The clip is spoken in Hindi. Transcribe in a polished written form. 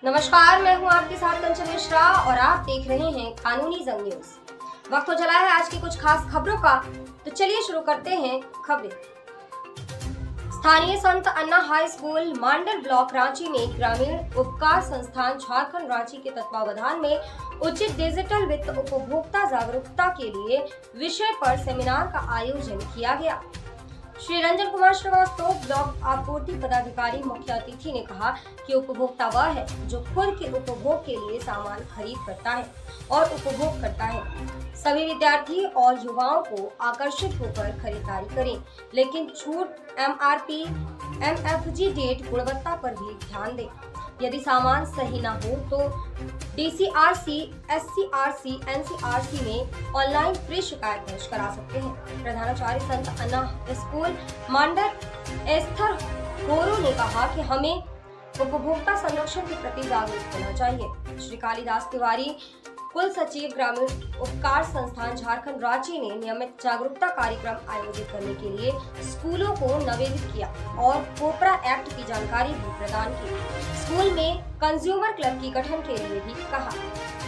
नमस्कार, मैं हूं आपके साथ कंचन मिश्रा और आप देख रहे हैं कानूनी जंग न्यूज। वक्त हो चला है आज की कुछ खास खबरों का, तो चलिए शुरू करते हैं खबरें। स्थानीय Sant Anna high school Mandar block Ranchi में ग्रामीण उपकार संस्थान झारखंड रांची के तत्वावधान में उचित डिजिटल वित्त उपभोक्ता जागरूकता के लिए विषय पर सेमिनार का आयोजन किया गया। श्री रंजन कुमार श्रीवास्तव ब्लॉक आपूर्ति पदाधिकारी मुख्य अतिथि ने कहा कि उपभोक्ता वह है जो खुद के उपभोग के लिए सामान खरीद करता है और उपभोग करता है। सभी विद्यार्थी और युवाओं को आकर्षित होकर खरीदारी करें, लेकिन छूट, MRP, MFG डेट, गुणवत्ता पर भी ध्यान दें। यदि सामान सही न हो तो DCRC, SCRC, NCRC में ऑनलाइन फ्री शिकायत दर्ज करा सकते हैं। प्रधानाचार्य Sant Anna school Mandar Esther Horo ने कहा कि हमें उपभोक्ता संरक्षण के प्रति जागरूक होना चाहिए। श्री कालिदास तिवारी कुल सचिव ग्रामीण उपकार संस्थान झारखंड रांची ने नियमित जागरूकता कार्यक्रम आयोजित करने के लिए स्कूलों को निवेदित किया और कोपरा एक्ट की जानकारी भी प्रदान की। स्कूल में कंज्यूमर क्लब की गठन के लिए भी कहा।